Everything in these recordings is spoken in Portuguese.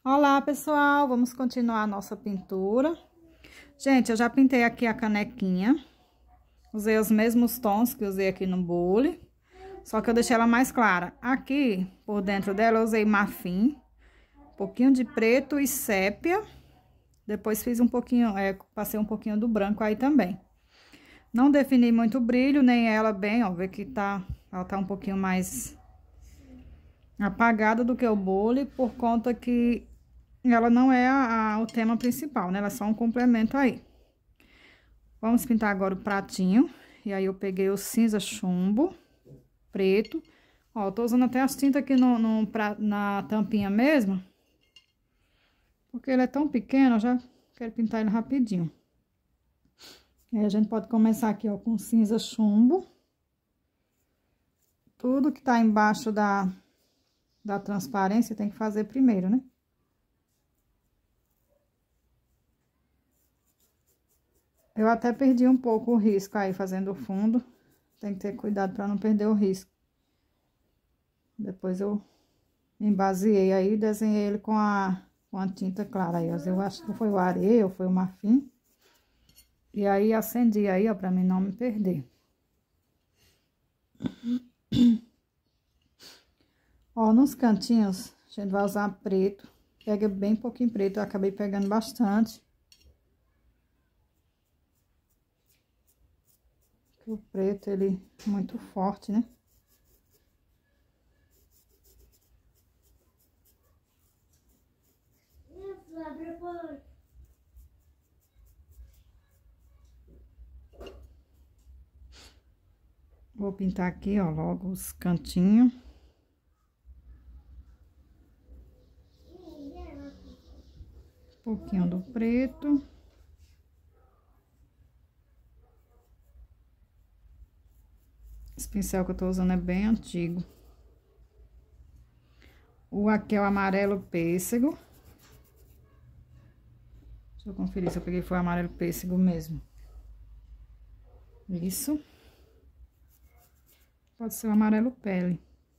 Olá, pessoal, vamos continuar a nossa pintura. Gente, eu já pintei aqui a canequinha. Usei os mesmos tons que usei aqui no bule, só que eu deixei ela mais clara. Aqui, por dentro dela, eu usei marfim, um pouquinho de preto e sépia. Depois fiz um pouquinho, passei um pouquinho do branco aí também. Não defini muito o brilho, nem ela bem, ó, vê que ela tá um pouquinho mais apagada do que o bule, por conta que ela não é o tema principal, né? Ela é só um complemento aí. Vamos pintar agora o pratinho. E aí, eu peguei o cinza chumbo, preto. Ó, eu tô usando até as tintas aqui na tampinha mesmo. Porque ele é tão pequeno, eu já quero pintar ele rapidinho. E aí, a gente pode começar aqui, ó, com cinza chumbo. Tudo que tá embaixo da transparência tem que fazer primeiro, né? Eu até perdi um pouco o risco aí fazendo o fundo. Tem que ter cuidado para não perder o risco. Depois eu embaseei aí e desenhei ele com a tinta clara aí. Eu acho que foi o areia ou foi o marfim. E aí acendi aí, ó, para mim não me perder. Ó, nos cantinhos a gente vai usar preto. Pega bem pouquinho preto, eu acabei pegando bastante. O preto, ele é muito forte, né? Vou pintar aqui, ó, logo os cantinhos. Um pouquinho do preto. Esse pincel que eu tô usando é bem antigo. Aqui é o amarelo pêssego. Deixa eu conferir se eu peguei foi o amarelo pêssego mesmo. Isso. Pode ser o amarelo pele.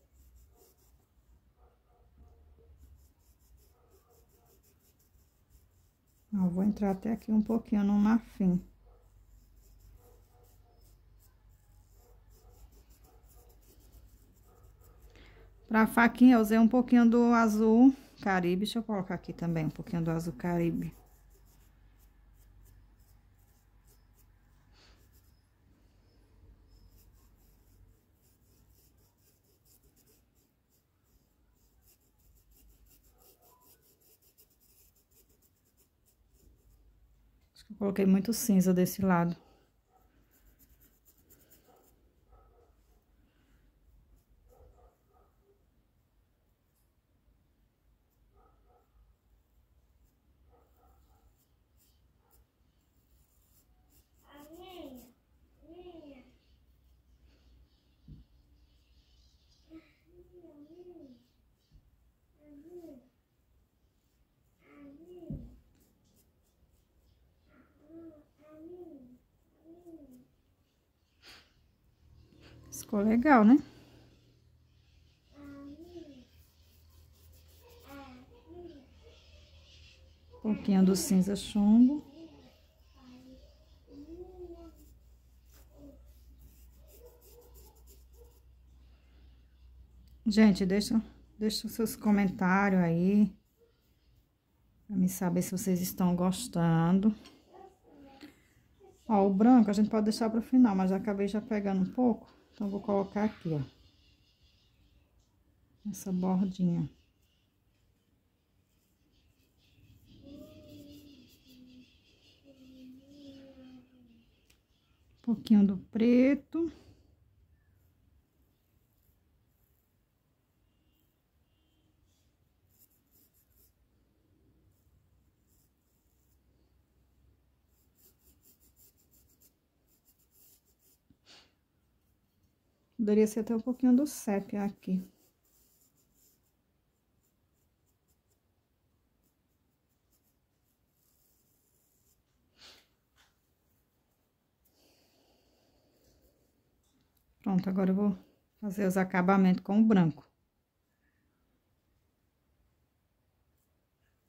Ó, vou entrar até aqui um pouquinho no marfim. Pra faquinha, eu usei um pouquinho do azul Caribe. Deixa eu colocar aqui também um pouquinho do azul Caribe. Acho que eu coloquei muito cinza desse lado. Ficou legal, né? Um pouquinho do cinza chumbo. Gente, deixa os seus comentários aí, pra me saber se vocês estão gostando. Ó, o branco a gente pode deixar pro final, mas já acabei já pegando um pouco, então vou colocar aqui, ó. Essa bordinha. Um pouquinho do preto. Poderia ser até um pouquinho do sépia aqui. Pronto, agora eu vou fazer os acabamentos com o branco.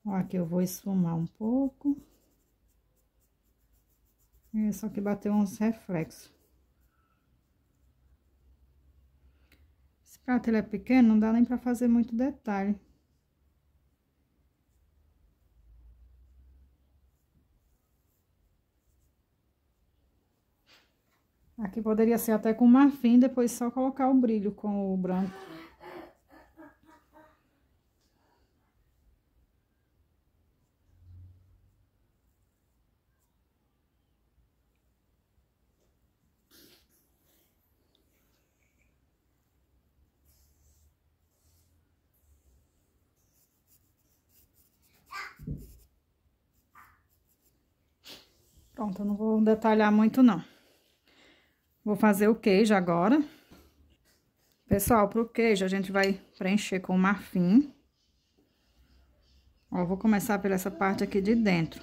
Ó, aqui eu vou esfumar um pouco. Só que bateu uns reflexos. Esse prato ele é pequeno, não dá nem pra fazer muito detalhe. Aqui poderia ser até com marfim, depois só colocar o brilho com o branco. Pronto, eu não vou detalhar muito, não. Vou fazer o queijo agora. Pessoal, pro queijo a gente vai preencher com marfim. Ó, vou começar por essa parte aqui de dentro.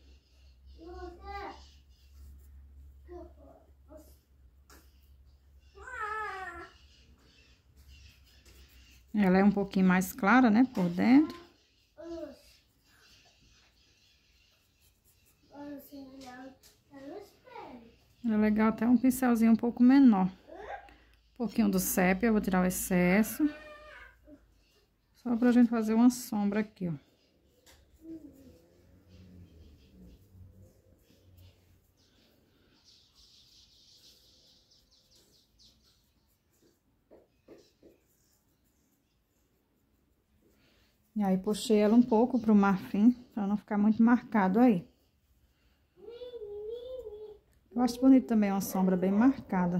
Ela é um pouquinho mais clara, né, por dentro. É legal até um pincelzinho um pouco menor. Um pouquinho do sépia, eu vou tirar o excesso. Só pra gente fazer uma sombra aqui, ó. E aí, puxei ela um pouco pro marfim, pra não ficar muito marcado aí. Eu acho bonito também uma sombra bem marcada.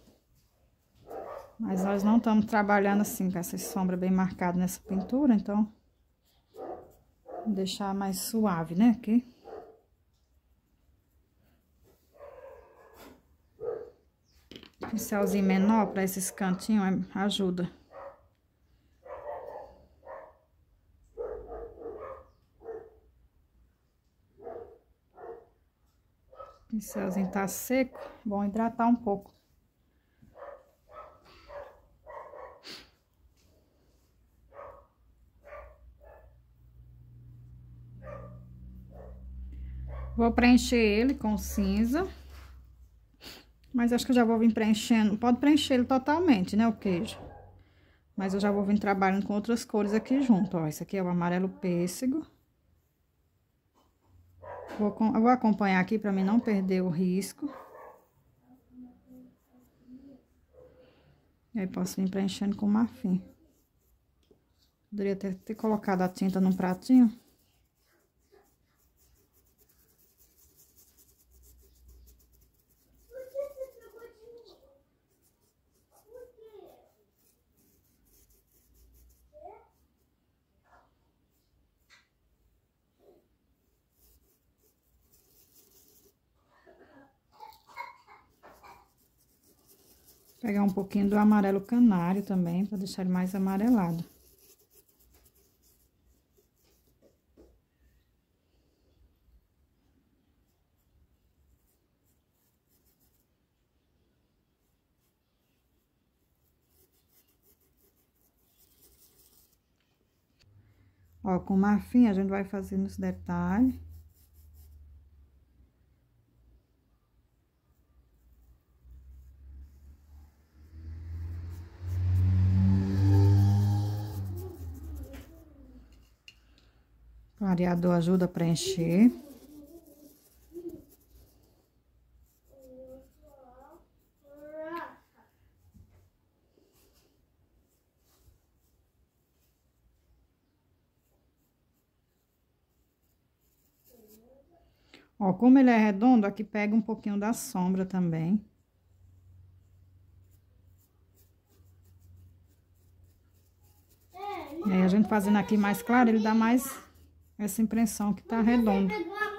Mas nós não estamos trabalhando assim, com essa sombra bem marcada nessa pintura, então... Vou deixar mais suave, né, aqui. Pincelzinho menor pra esses cantinhos ajuda. O pincelzinho tá seco, bom hidratar um pouco. Vou preencher ele com cinza. Mas acho que eu já vou vir preenchendo. Pode preencher ele totalmente, né, o queijo. Mas eu já vou vir trabalhando com outras cores aqui junto, ó. Esse aqui é o amarelo pêssego. Eu vou acompanhar aqui pra mim não perder o risco. E aí, posso vir preenchendo com marfim. Poderia ter colocado a tinta num pratinho. Pegar um pouquinho do amarelo canário também, pra deixar ele mais amarelado. Ó, com marfim a gente vai fazendo os detalhes. O clareador ajuda a preencher. Ó, como ele é redondo, aqui pega um pouquinho da sombra também. E aí, a gente fazendo aqui mais claro, ele dá mais essa impressão que tá redondo.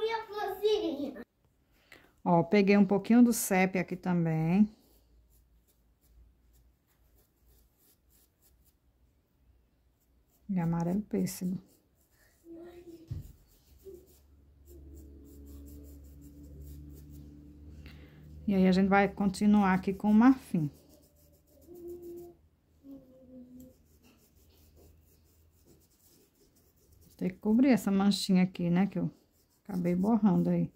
Ó, peguei um pouquinho do sépia aqui também. E amarelo pêssego. E aí, a gente vai continuar aqui com o marfim. Vou ter que cobrir essa manchinha aqui, né? Que eu acabei borrando aí.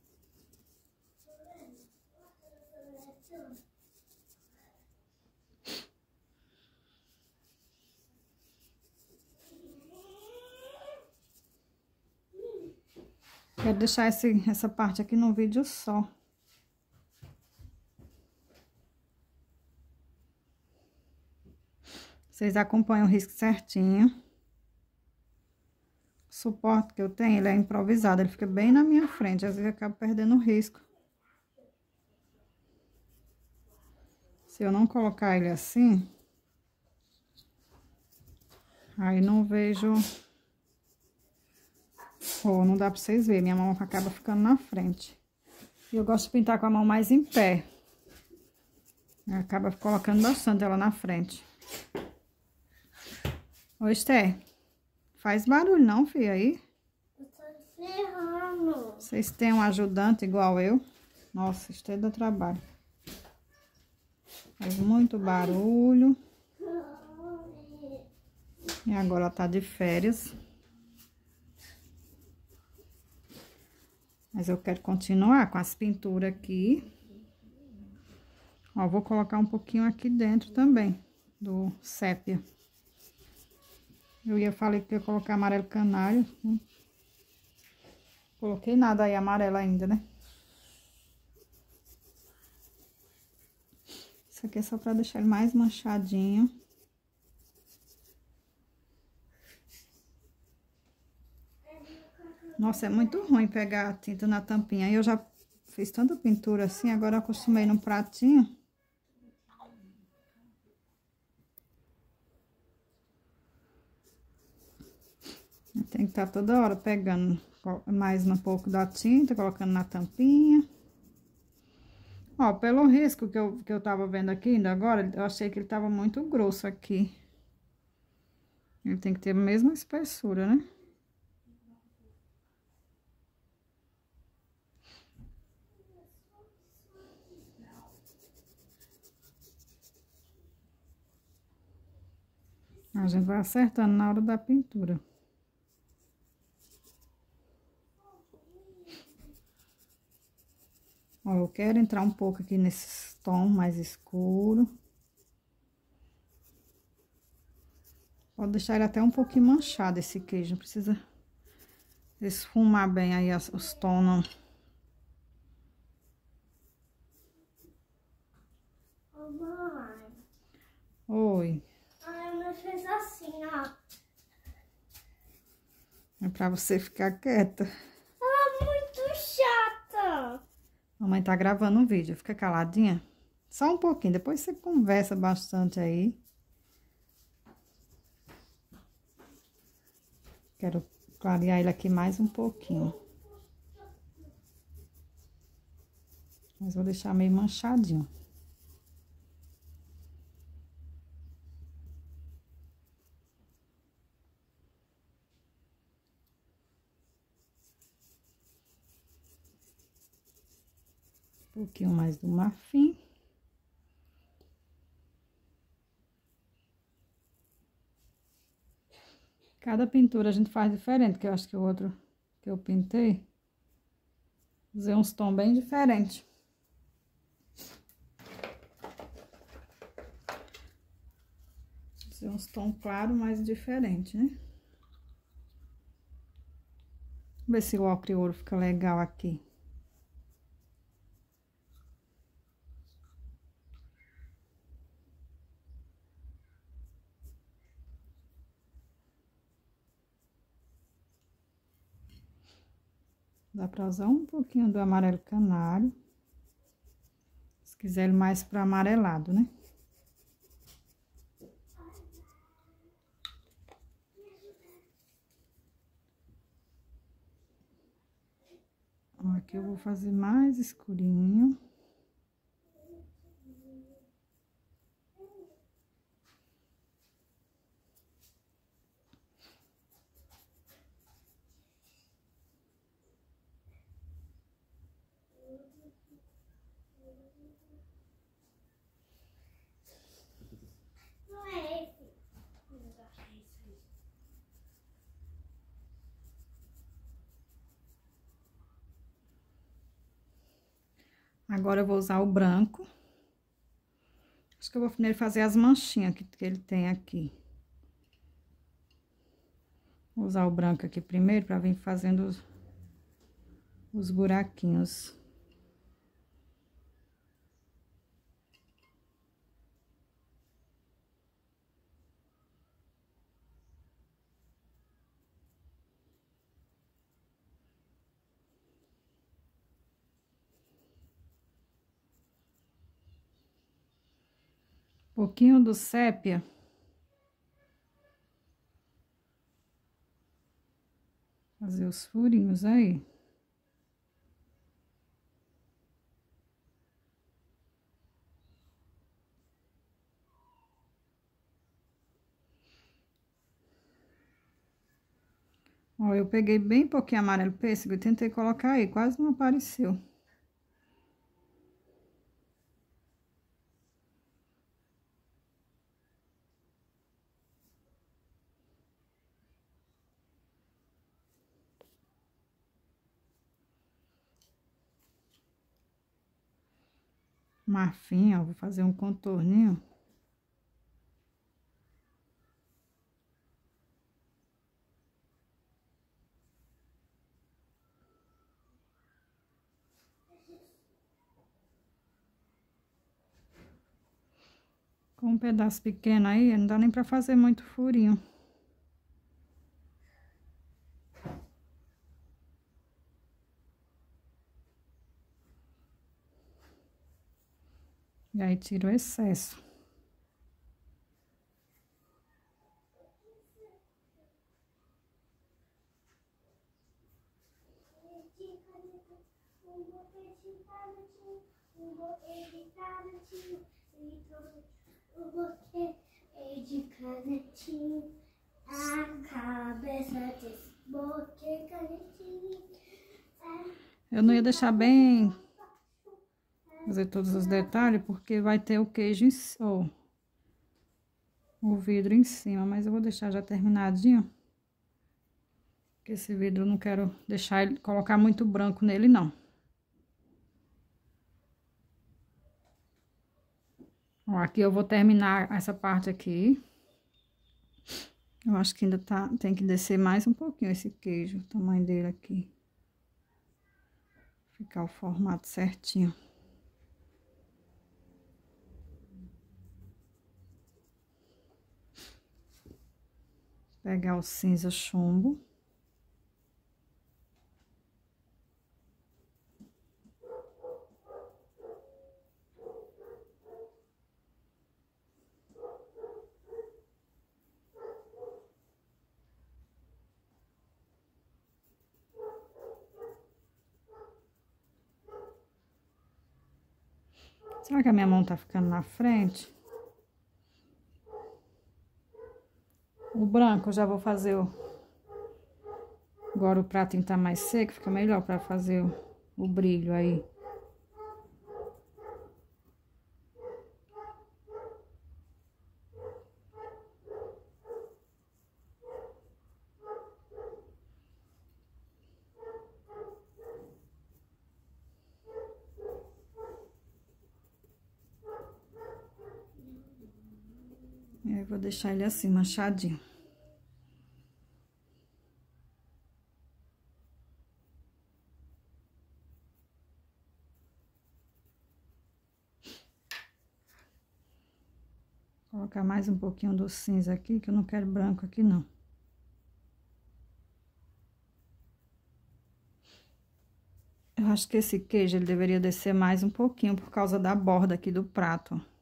Quero deixar essa parte aqui no vídeo só. Vocês acompanham o risco certinho. O suporte que eu tenho, ele é improvisado, ele fica bem na minha frente, às vezes eu acabo perdendo o risco. Se eu não colocar ele assim, aí não vejo... Oh, não dá pra vocês verem, minha mão acaba ficando na frente. E eu gosto de pintar com a mão mais em pé. Acaba colocando bastante ela na frente. Ô, Esther, faz barulho não, filha, aí? Eu tô ferrando. Vocês têm um ajudante igual eu? Nossa, Esther dá trabalho. Faz muito barulho. E agora ela tá de férias. Mas eu quero continuar com as pinturas aqui. Ó, vou colocar um pouquinho aqui dentro também, do sépia. Falei que ia colocar amarelo canário. Coloquei nada aí amarelo ainda, né? Isso aqui é só pra deixar ele mais manchadinho. Nossa, é muito ruim pegar a tinta na tampinha. Eu já fiz tanta pintura assim, agora eu acostumei num pratinho. Tem que estar toda hora pegando mais um pouco da tinta, colocando na tampinha. Ó, pelo risco que eu tava vendo aqui ainda agora, eu achei que ele tava muito grosso aqui. Ele tem que ter a mesma espessura, né? A gente vai acertando na hora da pintura. Ó, eu quero entrar um pouco aqui nesse tom mais escuro. Pode deixar ele até um pouquinho manchado, esse queijo. Não precisa esfumar bem aí os tons, não. Ô, mãe. Oi. Ai, meu fez assim, ó. É pra você ficar quieta. Ela é muito chata. Mamãe tá gravando um vídeo, fica caladinha. Só um pouquinho, depois você conversa bastante aí. Quero clarear ele aqui mais um pouquinho. Mas vou deixar meio manchadinho. Um pouquinho mais do marfim. Cada pintura a gente faz diferente, que eu acho que o outro que eu pintei, usei uns tons bem diferentes. Usei uns tons claros, mas diferentes, né? Vamos ver se o ocre e ouro fica legal aqui. Dá pra usar um pouquinho do amarelo canário. Se quiser ele mais pro amarelado, né? Ó, aqui eu vou fazer mais escurinho. Não é esse. Agora eu vou usar o branco. Acho que eu vou primeiro fazer as manchinhas que ele tem aqui. Vou usar o branco aqui primeiro pra vir fazendo os buraquinhos. Pouquinho do sépia. Fazer os furinhos aí. Ó, eu peguei bem pouquinho amarelo pêssego e tentei colocar aí, quase não apareceu. Marfim, ó, vou fazer um contorninho. Com um pedaço pequeno aí, não dá nem pra fazer muito furinho. E aí, tiro o excesso. De canetinho, a cabeça desboquei canetinho. Eu não ia deixar bem fazer todos os detalhes, porque vai ter o queijo ou o vidro em cima, mas eu vou deixar já terminadinho. Porque esse vidro eu não quero deixar ele, colocar muito branco nele, não. Ó, aqui eu vou terminar essa parte aqui. Eu acho que ainda tem que descer mais um pouquinho esse queijo, o tamanho dele aqui. Ficar o formato certinho. Pegar o cinza chumbo. Será que a minha mão tá ficando na frente? O branco eu já vou fazer agora o pratinho tá mais seco, fica melhor pra fazer o brilho aí. E aí, vou deixar ele assim, manchadinho. Colocar mais um pouquinho do cinza aqui, que eu não quero branco aqui, não. Eu acho que esse queijo, ele deveria descer mais um pouquinho, por causa da borda aqui do prato, ó.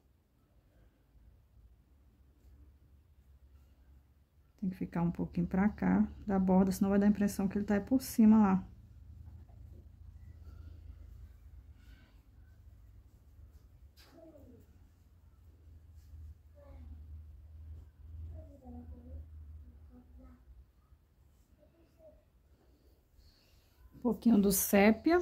Tem que ficar um pouquinho pra cá da borda, senão vai dar a impressão que ele tá aí por cima lá. Um pouquinho do sépia.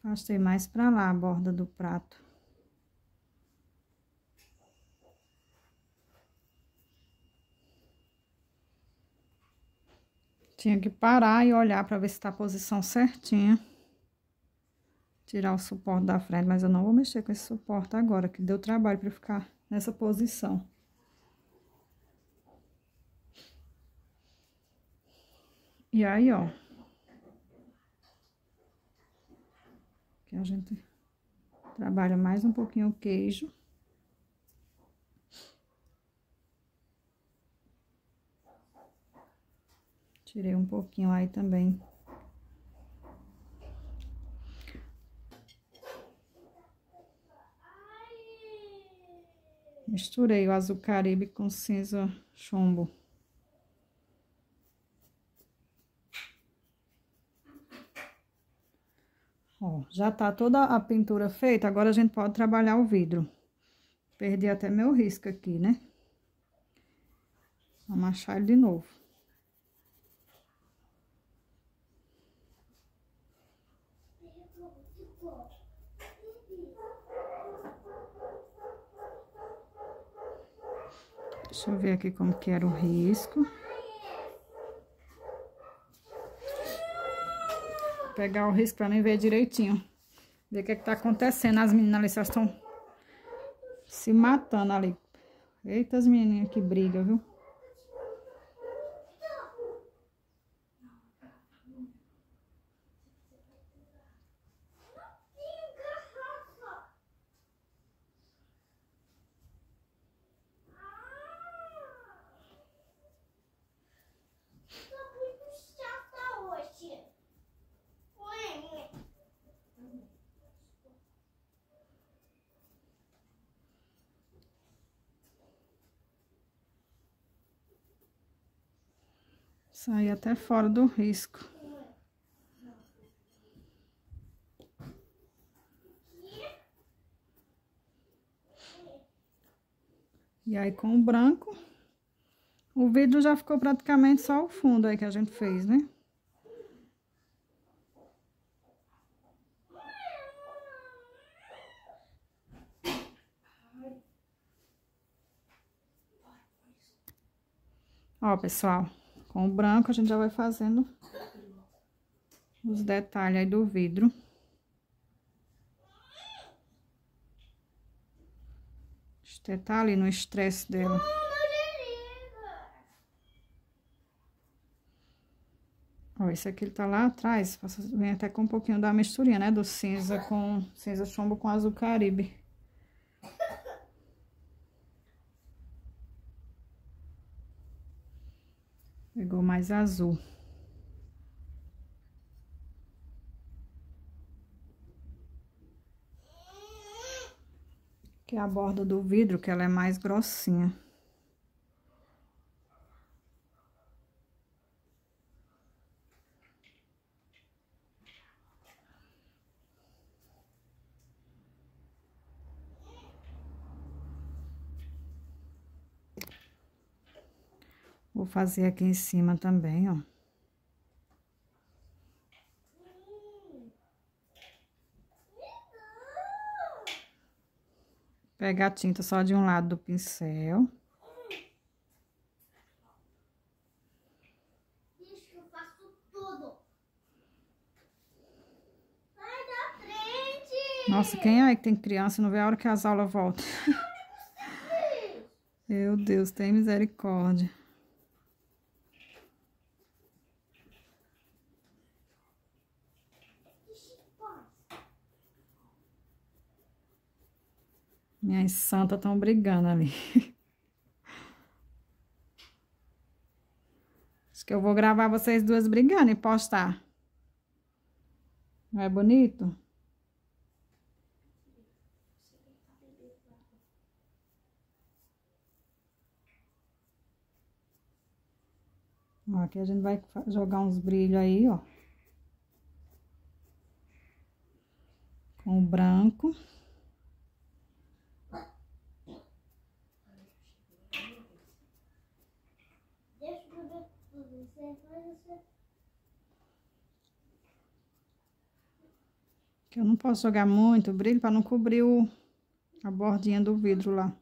Afastei mais pra lá a borda do prato. Tinha que parar e olhar pra ver se tá a posição certinha. Tirar o suporte da frente, mas eu não vou mexer com esse suporte agora, que deu trabalho pra ficar nessa posição. E aí, ó. Aqui a gente trabalha mais um pouquinho o queijo. Tirei um pouquinho aí também. Misturei o azul caribe com cinza chumbo. Ó, já tá toda a pintura feita, agora a gente pode trabalhar o vidro. Perdi até meu risco aqui, né? Vamos achar ele de novo. Deixa eu ver aqui como que era o risco. Vou pegar o risco pra mim ver direitinho. Ver o que tá acontecendo. As meninas ali só estão se matando ali. Eita, as menininhas que brigam, viu? Saí até fora do risco. E aí, com o branco, o vidro já ficou praticamente só o fundo aí que a gente fez, né? Ó, pessoal, com o branco a gente já vai fazendo os detalhes aí do vidro. Este tá ali no estresse dela. Ó, esse aqui ele tá lá atrás, vem até com um pouquinho da misturinha, né? Do cinza com cinza chumbo com azul caribe. Pegou mais azul. Que é a borda do vidro, que ela é mais grossinha. Vou fazer aqui em cima também, ó. Pegar a tinta só de um lado do pincel. Deixa que eu faço tudo. Sai da frente! Nossa, quem é que tem criança e não vê a hora que as aulas voltam? Meu Deus, tem misericórdia. Minhas santas estão brigando ali. Acho que eu vou gravar vocês duas brigando e postar. Não é bonito? Ó, aqui a gente vai jogar uns brilhos aí, ó. Com o branco. Deixa eu ver você. Que eu não posso jogar muito brilho para não cobrir a bordinha do vidro lá.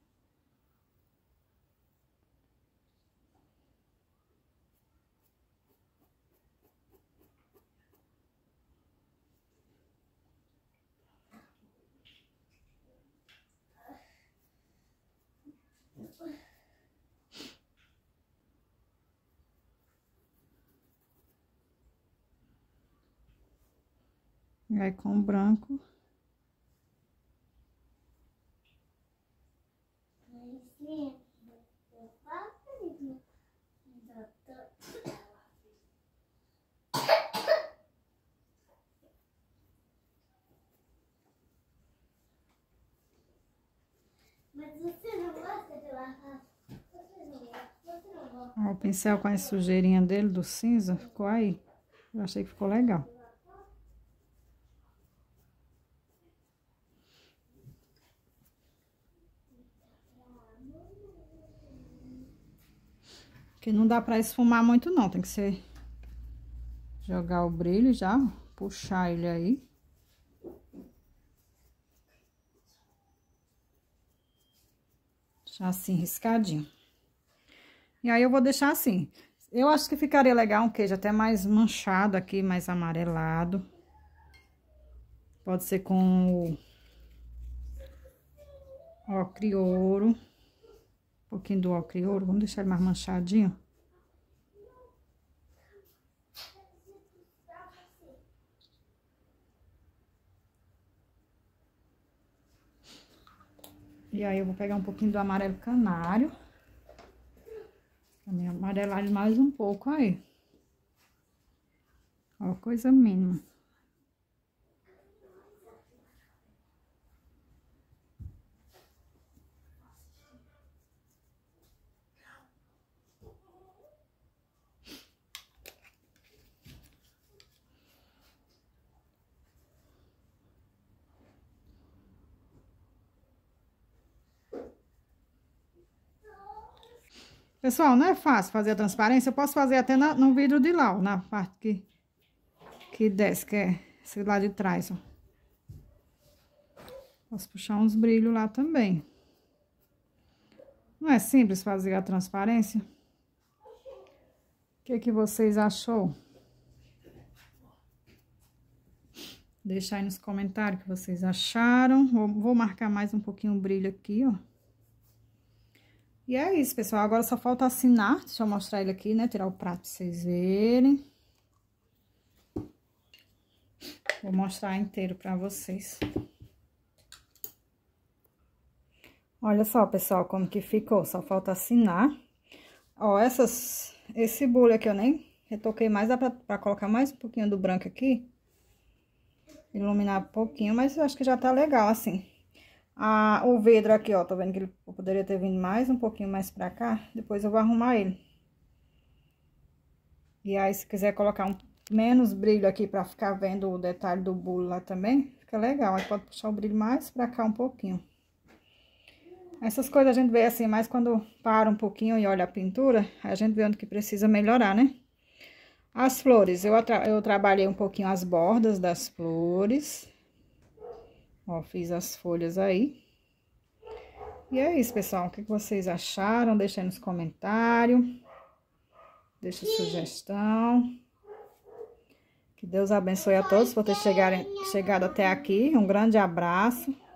E aí com o branco. Mas você não gosta de lavar? Você não gosta? Ó, o pincel com a sujeirinha dele, do cinza, ficou aí. Eu achei que ficou legal. Que não dá pra esfumar muito não, tem que ser... Jogar o brilho já, puxar ele aí. Deixar assim, riscadinho. E aí eu vou deixar assim. Eu acho que ficaria legal um queijo até mais manchado aqui, mais amarelado. Pode ser com o ocre ouro. Um pouquinho do ocre ouro, vamos deixar ele mais manchadinho. E aí eu vou pegar um pouquinho do amarelo canário. Pra me amarelar ele mais um pouco aí. Ó, coisa mínima. Pessoal, não é fácil fazer a transparência. Eu posso fazer até no vidro de lá, ó, na parte que desce, que é esse lá de trás, ó. Posso puxar uns brilhos lá também. Não é simples fazer a transparência? O que vocês achou? Deixa aí nos comentários o que vocês acharam. Vou marcar mais um pouquinho o brilho aqui, ó. E é isso, pessoal. Agora só falta assinar. Deixa eu mostrar ele aqui, né? Tirar o prato pra vocês verem. Vou mostrar inteiro pra vocês. Olha só, pessoal, como que ficou. Só falta assinar. Ó, esse bule aqui eu nem retoquei mais. Dá pra colocar mais um pouquinho do branco aqui. Iluminar um pouquinho, mas eu acho que já tá legal, assim. O vidro aqui, ó, tô vendo que ele poderia ter vindo mais, um pouquinho mais pra cá. Depois eu vou arrumar ele. E aí, se quiser colocar menos brilho aqui pra ficar vendo o detalhe do bule lá também, fica legal. Aí pode puxar o brilho mais pra cá um pouquinho. Essas coisas a gente vê assim, mais quando para um pouquinho e olha a pintura, a gente vê onde que precisa melhorar, né? As flores, eu trabalhei um pouquinho as bordas das flores. Ó, fiz as folhas aí. E é isso, pessoal. O que vocês acharam? Deixa aí nos comentários. Deixa sugestão. Que Deus abençoe a todos por terem chegado até aqui. Um grande abraço.